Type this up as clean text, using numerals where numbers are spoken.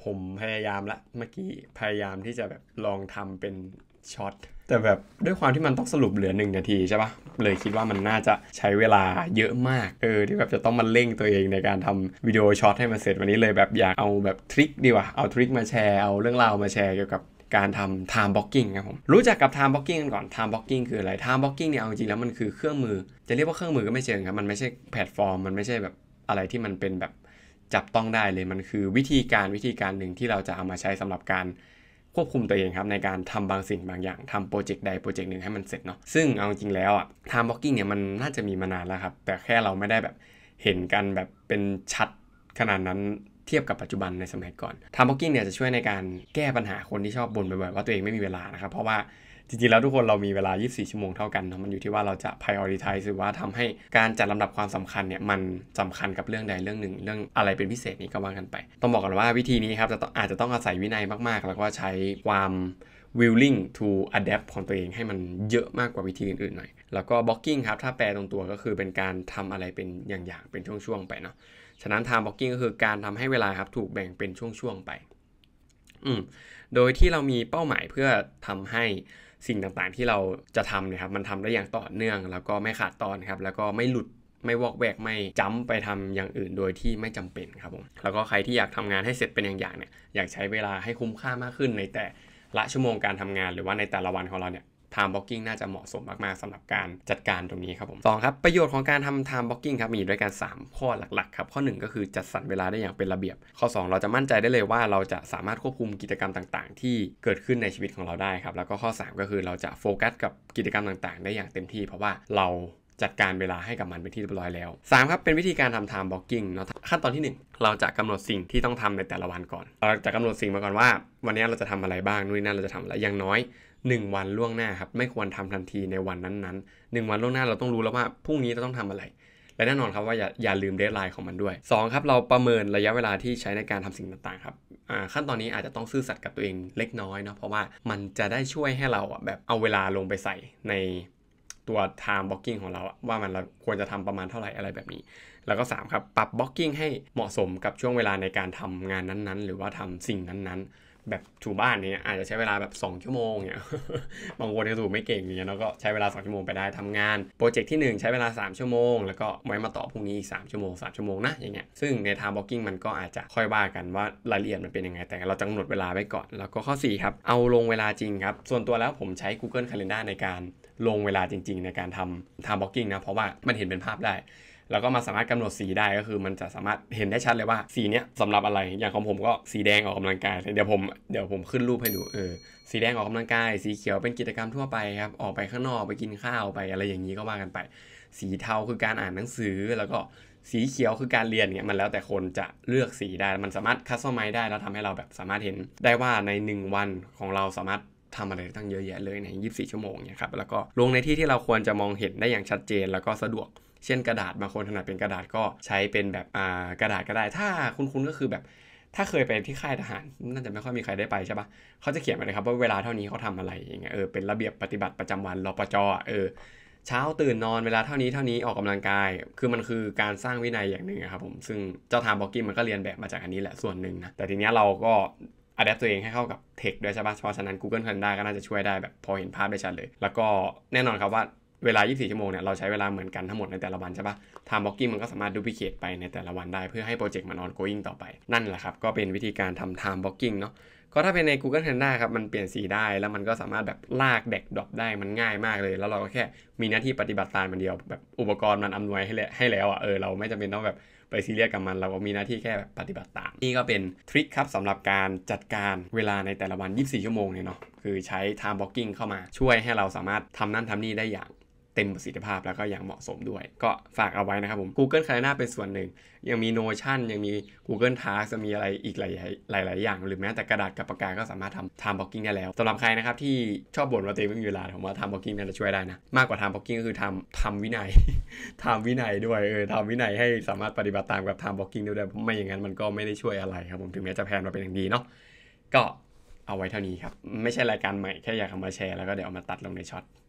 ผมพยายามละเมื่อกี้พยายามที่จะแบบลองทำเป็นช็อตแต่แบบด้วยความที่มันต้องสรุปเหลือ1 นาทีใช่ปะเลยคิดว่ามันน่าจะใช้เวลาเยอะมากที่แบบจะต้องมาเร่งตัวเองในการทำวิดีโอช็อตให้มันเสร็จวันนี้เลยแบบอยากเอาแบบทริคดีกว่าเอาทริคมาแชร์เอาเรื่องราวมาแชร์เกี่ยวกับการทำ time blocking ครับผมรู้จักกับ time blocking กันก่อน time blocking คืออะไร time blocking เนี่ยเอาจริงๆแล้วมันคือเครื่องมือจะเรียกว่าเครื่องมือก็ไม่เชิงครับมันไม่ใช่แพลตฟอร์มมันไม่ใช่แบบอะไรที่มันเป็นแบบจับต้องได้เลยมันคือวิธีการหนึ่งที่เราจะเอามาใช้สำหรับการควบคุมตัวเองครับในการทำบางสิ่งบางอย่างทำโปรเจกต์ใดโปรเจกต์หนึ่งให้มันเสร็จเนาะซึ่งเอาจริงแล้วtime blocking เนี่ยมันน่าจะมีมานานแล้วครับแต่แค่เราไม่ได้แบบเห็นกันแบบเป็นชัดขนาดนั้นเทียบกับปัจจุบันในสมัยก่อน time blocking เนี่ยจะช่วยในการแก้ปัญหาคนที่ชอบบ่นบ่อยๆว่าตัวเองไม่มีเวลานะครับเพราะว่าจริงๆแล้วทุกคนเรามีเวลา24 ชั่วโมงเท่ากันเนาะมันอยู่ที่ว่าเราจะ prioritize หรือว่าทำให้การจัดลำดับความสำคัญเนี่ยมันสำคัญกับเรื่องใดเรื่องหนึ่งเรื่องอะไรเป็นพิเศษนี้ก็ว่ากันไปต้องบอกกันว่าวิธีนี้ครับอาจจะต้องอาศัยวินัยมากๆแล้วก็ใช้ความ willing to adapt ของตัวเองให้มันเยอะมากกว่าวิธีอื่นๆหน่อยแล้วก็ blocking ครับถ้าแปลตรงตัวก็คือเป็นการทำอะไรเป็นอย่างๆเป็นช่วงๆไปเนาะฉะนั้น time blocking ก็คือการทำให้เวลาครับถูกแบ่งเป็นช่วงๆไปโดยที่เรามีเป้าหมายเพื่อทำให้สิ่งต่างๆที่เราจะทำเนี่ยครับมันทำได้อย่างต่อเนื่องแล้วก็ไม่ขาดตอนครับแล้วก็ไม่หลุดไม่วอกแวกไม่จั๊มไปทำอย่างอื่นโดยที่ไม่จำเป็นครับผมแล้วก็ใครที่อยากทำงานให้เสร็จเป็นอย่างๆเนี่ยอยากใช้เวลาให้คุ้มค่ามากขึ้นในแต่ละชั่วโมงการทำงานหรือว่าในแต่ละวันของเราเนี่ย time blocking น่าจะเหมาะสมมากๆสำหรับการจัดการตรงนี้ครับผม2ครับประโยชน์ของการทำ time blocking ครับมีด้วยกัน3ข้อหลักๆครับข้อ1ก็คือจัดสรรเวลาได้อย่างเป็นระเบียบข้อ2เราจะมั่นใจได้เลยว่าเราจะสามารถควบคุมกิจกรรมต่างๆที่เกิดขึ้นในชีวิตของเราได้ครับแล้วก็ข้อ3ก็คือเราจะโฟกัสกับกิจกรรมต่างๆได้อย่างเต็มที่เพราะว่าเราจัดการเวลาให้กับมันเป็นที่เรียบร้อยแล้ว3ครับเป็นวิธีการทำ time blocking เนาะขั้นตอนที่1เราจะกำหนดสิ่งที่ต้องทำในแต่ละวันก่อนเราจะกำหนดสิ่งมาก่อนว่าวันนี้เราจะทำอะไรบ้างนู่นนั่นเราจะทำอะไรอย่างน้อย1 วันล่วงหน้าครับไม่ควรทำทันทีในวันนั้นๆ1 วันล่วงหน้าเราต้องรู้แล้วว่าพรุ่งนี้เราต้องทำอะไรและแน่นอนครับว่าอย่าลืมเดดไลน์ของมันด้วย2ครับเราประเมินระยะเวลาที่ใช้ในการทำสิ่งต่างๆครับขั้นตอนนี้อาจจะต้องซื่อสัตย์กับตัวเองเล็กน้อยเนาะเพราะว่ามันจะได้ช่วยให้เราแบบเอาเวลาลงไปใส่ในตัว time blocking ของเราว่าเราควรจะทำประมาณเท่าไหร่อะไรแบบนี้แล้วก็3ครับปรับ blocking ให้เหมาะสมกับช่วงเวลาในการทำงานนั้นๆหรือว่าทำสิ่งนั้นๆแบบถูบ้านเนี่ยอาจจะใช้เวลาแบบ2 ชั่วโมงเนี่ย บางคนก็ถูไม่เก่งอย่างเงี้ยแล้วก็ใช้เวลา2 ชั่วโมงไปได้ทำงานโปรเจกต์ที่1ใช้เวลา3 ชั่วโมงแล้วก็ไว้มาต่อพรุ่งนี้อีก3 ชั่วโมง3 ชั่วโมงนะอย่างเงี้ยซึ่งใน time blocking มันก็อาจจะค่อยว่ากันว่ารายละเอียดมันเป็นยังไงแต่เราจะกำหนดเวลาไว้ก่อนแล้วก็ข้อ4ครับเอาลงเวลาจริงครับส่วนตัวแล้วผมใช้ Google Calendar ในการลงเวลาจริงๆในการทำ time blocking นะเพราะว่ามันเห็นเป็นภาพได้แล้วก็มาสามารถกำหนดสีได้ก็คือมันจะสามารถเห็นได้ชัดเลยว่าสีเนี้ยสำหรับอะไรอย่างของผมก็สีแดงออกกำลังกายเดี๋ยวผมขึ้นรูปให้ดูสีแดงออกกำลังกายสีเขียวเป็นกิจกรรมทั่วไปครับออกไปข้างนอกไปกินข้าวไปอะไรอย่างนี้ก็ว่ากันไปสีเทาคือการอ่านหนังสือแล้วก็สีเขียวคือการเรียนเนี่ยมันแล้วแต่คนจะเลือกสีได้มันสามารถคัสตอมไมซ์ได้แล้วทำให้เราแบบสามารถเห็นได้ว่าใน1 วันของเราสามารถทำอะไรตั้งเยอะแยะเลยใน24 ชั่วโมงเนี่ยครับแล้วก็ลงในที่ที่เราควรจะมองเห็นได้อย่างชัดเจนแล้วก็สะดวกเช่นกระดาษบางคนถนัดเป็นกระดาษก็ใช้เป็นแบบกระดาษก็ได้ถ้าคุณก็คือแบบถ้าเคยไปที่ค่ายทหารน่าจะไม่ค่อยมีใครได้ไปใช่ปะเขาจะเขียนมาเลยครับว่าเวลาเท่านี้เขาทำอะไรอย่างเงี้ยเป็นระเบียบปฏิบัติประจำวันรปจเช้าตื่นนอนเวลาเท่านี้ออกกำลังกายคือมันคือการสร้างวินัยอย่างหนึ่งครับผมซึ่งเจ้า time blocking มันก็เรียนแบบมาจากอันนี้แหละส่วนหนึ่งนะแต่ทีเนี้ยเราก็อัดแอปตัวเองให้เข้ากับเทคด้วยใช่ปะเพราะฉะนั้น Google Calendar ก็น่าจะช่วยได้แบบพอเห็นภาพได้ชัดเลยแล้วก็แน่นอนครับว่าเวลา24 ชั่วโมงเนี่ยเราใช้เวลาเหมือนกันทั้งหมดในแต่ละวันใช่ปะ time blocking มันก็สามารถดูพิเคทไปในแต่ละวันได้เพื่อให้โปรเจกต์มัน ongoing ต่อไปนั่นแหละครับก็เป็นวิธีการทำ time blocking เนาะก็ถ้าเป็นใน Google Calendar ครับมันเปลี่ยนสีได้แล้วมันก็สามารถแบบลากแดกดรอปได้มันง่ายมากเลยแล้วเราก็แค่มีหน้าที่ปฏิบัติตามมันเดียวแบบอุปกรณ์มันอำนวยให้แล้วเราไม่จำเป็นต้องแบบไปซีเรียสกับมันเราก็มีหน้าที่แค่แบบปฏิบัติตามนี่ก็เป็นทริคครับสำหรับการจัดการเวลาในแต่ละวัน24 ชั่วโมงเนี่ยเนาะคือใช้ time blocking เข้ามาช่วยให้เราสามารถทำนั่นทำนี่ได้อย่างเต็มประสิทธิภาพแล้วก็อย่างเหมาะสมด้วยก็ฝากเอาไว้นะครับผม Google Calendar เป็นส่วนหนึ่งยังมี Notion ยังมี Google Task จะมีอะไรอีกหลายอย่างหรือแม้แต่กระดาษกับปากกาก็สามารถทำ time blocking ได้แล้วสำหรับใครนะครับที่ชอบบ่นว่าตัวเองไม่มีเวลาผมว่า time blocking น่าจะช่วยได้นะมากกว่า time blocking ก็คือทำวินัย ทำวินัยด้วยทำวินัยให้สามารถปฏิบัติตามกับ time blocking ด้วยไม่อย่างนั้นมันก็ไม่ได้ช่วยอะไรครับผมถึงแม้จะแพลนมาเป็นอย่างดีเนาะก็เอาไว้เท่านี้ครับไม่ใช่รายการใหม่แค่อยากเอามาแชร์แล้วก็เดี๋ยวเอามาตัดลงในช็อต